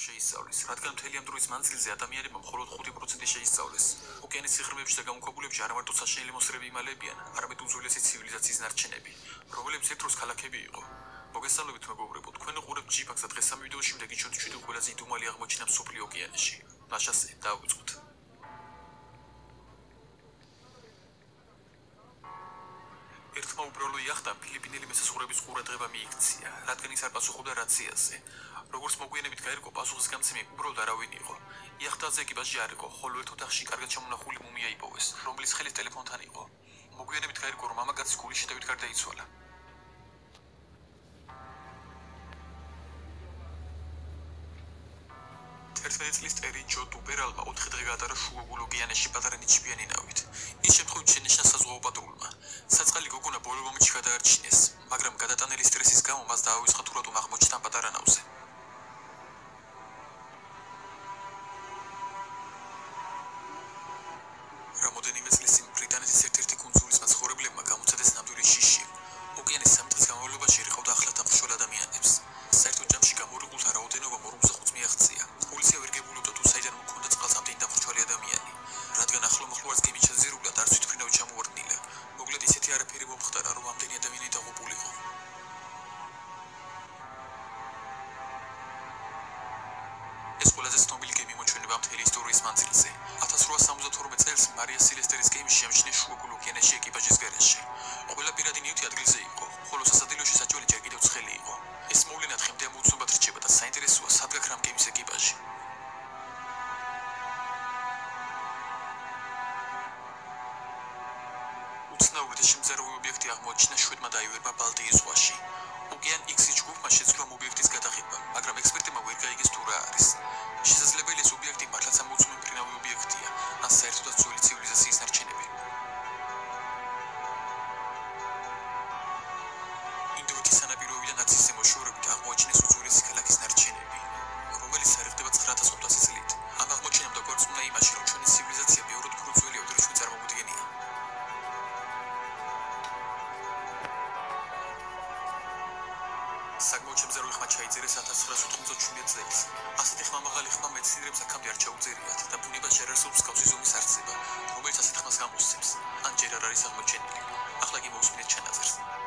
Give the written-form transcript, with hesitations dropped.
შეისწავლის, რადგან მთელი ამ დროის მანძილზე ადამიანებმა მხოლოდ 5% შეისწავლეს. ოკეანის სიღრმეებში და გამოქვაბულებში არა მარტო საშინელი მოსწრები იმალებიან, არამედ უძველესი ცივილიზაციის ნარჩენები, რომლებიც ერთ დროს ქალაქები იყო. მოგესალმებით მეგობრებო, თქვენ უყურებთ G-Pax და დღეს ამ ვიდეოში უნდა გიჩვენოთ 7 ყველაზე იდუმალი აღმოჩენა მსოფლიო ოკეანეში. მაშასე, დავიწყოთ. ერთმა უბრალო იახტამ ფილიპინელი მესაზღვრების ყურადღება მიიქცია, რადგან ის არ პასუხობდა რაციაზე. როგორც მოგვიანებით გაირკვა, პასუხისგამცემი უბრალოდ არავინ იყო. იახტაზე ეკიპაჟი არ იყო, ხოლო ერთ ოთახში კარგად შემონახული მუმია იპოვეს, რომლის ხელის ტელეფონთან იყო. მოგვიანებით გაირკვა, რომ მამაკაცის გულის შეტევით გარდაიცვალა. 11 წლის ტერი ჯო დუბერალმა 4 დღე გაატარა შუაგულ ოკეანეში პატარა ნიჩბიანი ნავით. ის შემთხვევით შენიშნა საზღვაო პატრულმა. საწყალი გოგონა ბოლო მომენტში გადაარჩინეს, მაგრამ გადატანილი სტრესის გამო მას დაავიწყა თუ რატომ აღმოჩნდა ამ პატარა ნავზე. რამოდენიმე წლის წინ ბრიტანეთის ერთ-ერთი კუნძულის მაცხოვრებლებმა გამოცადეს ნამდვილი შიში. ოკეანის 3 წლის განმავლობაში ირყავდა ახლად ამხშოლ ადამიანებს. საერთო ჯამში გამორიყულთა რაოდენობა 45 მიაღწია. პოლიცია ვერ გებულობდა თუ საიდან მოქონდა წყალს ამდენი დამხრჩვალი ადამიანი. რადგან ახლომახლო არც გემი ჩაძირულა და არც თვითმფრინავი ჩამოვარდნილა. მოკლედ ისეთი არაფერი მომხდარა, რომ ამდენი ადამიანი დაღუპულიყო. ეს ყველაზე ცნობილი გემი მოჩვენება მთელი ისტორიის მანძილზე. 1872 წელს მარია სილესტერის გემი შეამჩნია შუაგულ ოკეანეში ეკიპაჟის გარეშე. ყველა პირადი ნივთი ადგილზე იყო, ხოლო სასადილოში საჭველი ჯერ კიდევ ცხელი იყო. ეს მოვლენა დღემდე ამოუცნობად რჩება და საინტერესოა, სად გაქრა ამ გემის ეკიპაჟი. უცნაური და შემზარავი ობიექტი აღმოაჩინა შვედმა დაივერმა ბალტიის ზღვაში. ოკეან X-ის ჯგუფმა შეძლო ამ ობიექტის გადაღება, მაგრამ ექსპერტებმა ვერ გაიგეს თუ რა არის. შესაძლებელია ეს ობიექტი მართლაც ამოუცნობი მფრინავი ობიექტია, ან საერთოდაც ძველი ცივილიზაციის ნარჩენები. ინდოეთის სანაპიროებიდან ათასზე მოშორებით აღმოაჩინეს უძველესი ქალაქის ნარჩენები, რომელიც სარიხდება 9500 წლით. ამ აღმოჩენამ დაგვარწმუნა იმაში, რომ ჩვენი ცივილიზაცია ბევრად უფრო ძველია, ვიდრე ჩვენ წარმოვიდგენია. საკმაოდ შემზარავი ხმა ჩაიწერეს 1997 წელს. ასეთი ხმამაღალი ხმა მეცნიერებს აქამდე არ ჩაუძერიათ და ბუნებაში არ არსებობს მსგავსი ზომის არცება, რომელიც ასეთ ხმას გამოსცემს, ან ჯერ არ არის აღმოჩენილი. ახლა კი მოусმინეთ ჩანაწერს.